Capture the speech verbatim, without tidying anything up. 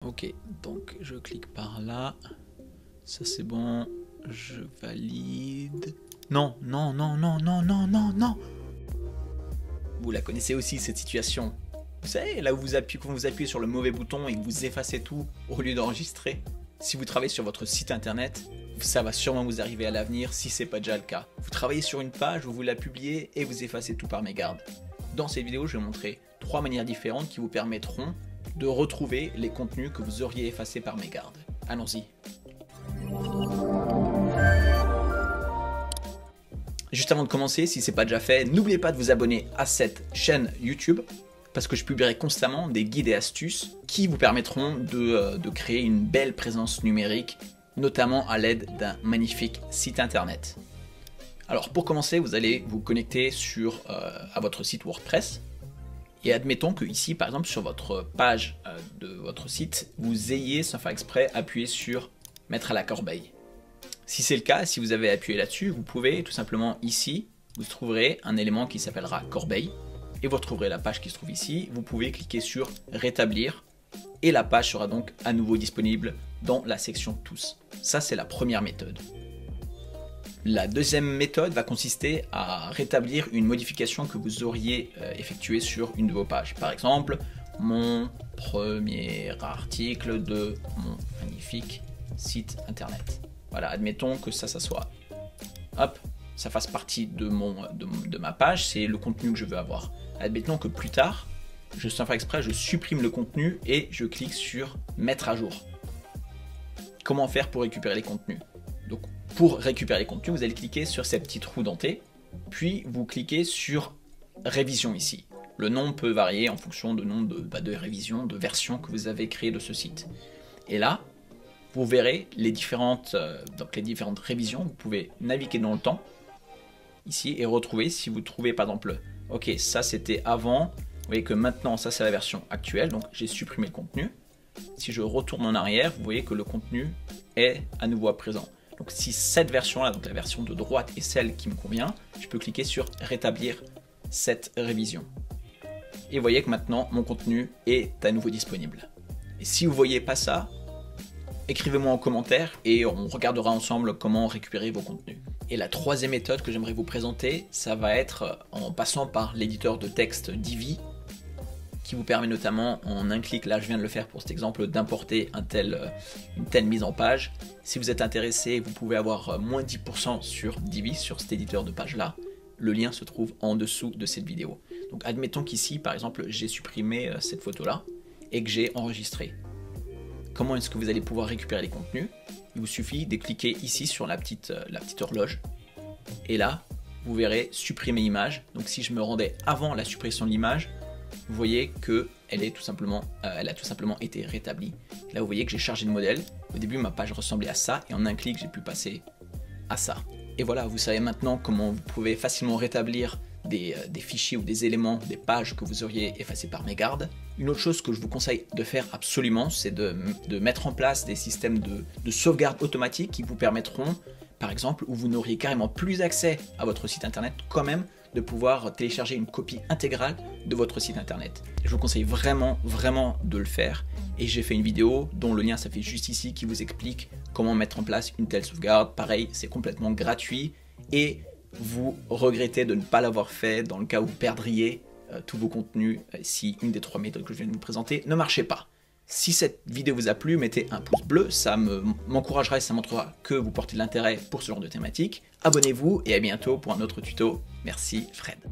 Ok, donc je clique par là. Ça c'est bon. Je valide. Non, non, non, non, non, non, non, non. Vous la connaissez aussi cette situation. Vous savez, là où vous appuyez, quand vous appuyez sur le mauvais bouton et que vous effacez tout au lieu d'enregistrer. Si vous travaillez sur votre site internet, ça va sûrement vous arriver à l'avenir si c'est pas déjà le cas. Vous travaillez sur une page, vous la publiez et vous effacez tout par mégarde. Dans cette vidéo, je vais montrer trois manières différentes qui vous permettront de retrouver les contenus que vous auriez effacés par mégarde. Allons-y. Juste avant de commencer, si ce n'est pas déjà fait, n'oubliez pas de vous abonner à cette chaîne YouTube parce que je publierai constamment des guides et astuces qui vous permettront de, de créer une belle présence numérique, notamment à l'aide d'un magnifique site internet. Alors pour commencer, vous allez vous connecter sur, euh, à votre site WordPress et admettons que ici, par exemple, sur votre page euh, de votre site, vous ayez sans faire exprès appuyé sur mettre à la corbeille. Si c'est le cas, si vous avez appuyé là-dessus, vous pouvez tout simplement ici, vous trouverez un élément qui s'appellera corbeille et vous retrouverez la page qui se trouve ici. Vous pouvez cliquer sur rétablir et la page sera donc à nouveau disponible dans la section tous. Ça, c'est la première méthode. La deuxième méthode va consister à rétablir une modification que vous auriez euh, effectuée sur une de vos pages. Par exemple, mon premier article de mon magnifique site internet. Voilà, admettons que ça, ça soit, hop, ça fasse partie de, mon, de, de ma page, c'est le contenu que je veux avoir. Admettons que plus tard, je sans faire exprès, je supprime le contenu et je clique sur mettre à jour. Comment faire pour récupérer les contenus? Donc, pour récupérer les contenus, vous allez cliquer sur ces petits trous dentés, puis vous cliquez sur révision ici. Le nom peut varier en fonction de nom de, bah, de révision, de version que vous avez créé de ce site. Et là, vous verrez les différentes, euh, donc les différentes révisions. Vous pouvez naviguer dans le temps ici et retrouver si vous trouvez par exemple, ok, ça c'était avant, vous voyez que maintenant ça c'est la version actuelle, donc j'ai supprimé le contenu. Si je retourne en arrière, vous voyez que le contenu est à nouveau à présent. Donc si cette version là, donc la version de droite est celle qui me convient, je peux cliquer sur rétablir cette révision. Et vous voyez que maintenant mon contenu est à nouveau disponible. Et si vous ne voyez pas ça, écrivez-moi en commentaire et on regardera ensemble comment récupérer vos contenus. Et la troisième méthode que j'aimerais vous présenter, ça va être en passant par l'éditeur de texte Divi, qui vous permet notamment en un clic, là je viens de le faire pour cet exemple, d'importer un tel, une telle mise en page. Si vous êtes intéressé, vous pouvez avoir moins dix pour cent sur Divi, sur cet éditeur de page là. Le lien se trouve en dessous de cette vidéo. Donc admettons qu'ici, par exemple, j'ai supprimé cette photo là et que j'ai enregistré. Comment est-ce que vous allez pouvoir récupérer les contenus? Il vous suffit de cliquer ici sur la petite, la petite horloge. Et là, vous verrez supprimer image. Donc si je me rendais avant la suppression de l'image, vous voyez qu'elle est tout simplement, euh, elle a tout simplement été rétablie. Là, vous voyez que j'ai chargé le modèle. Au début, ma page ressemblait à ça. Et en un clic, j'ai pu passer à ça. Et voilà, vous savez maintenant comment vous pouvez facilement rétablir Des, des fichiers ou des éléments, des pages que vous auriez effacées par mégarde. Une autre chose que je vous conseille de faire absolument, c'est de, de mettre en place des systèmes de, de sauvegarde automatique qui vous permettront, par exemple, où vous n'auriez carrément plus accès à votre site internet, quand même, de pouvoir télécharger une copie intégrale de votre site internet. Je vous conseille vraiment, vraiment de le faire. Et j'ai fait une vidéo dont le lien s'affiche juste ici qui vous explique comment mettre en place une telle sauvegarde. Pareil, c'est complètement gratuit et vous regrettez de ne pas l'avoir fait dans le cas où vous perdriez euh, tous vos contenus euh, si une des trois méthodes que je viens de vous présenter ne marchait pas. Si cette vidéo vous a plu, mettez un pouce bleu, ça m'encouragera et ça montrera que vous portez de l'intérêt pour ce genre de thématique. Abonnez-vous et à bientôt pour un autre tuto. Merci Fred.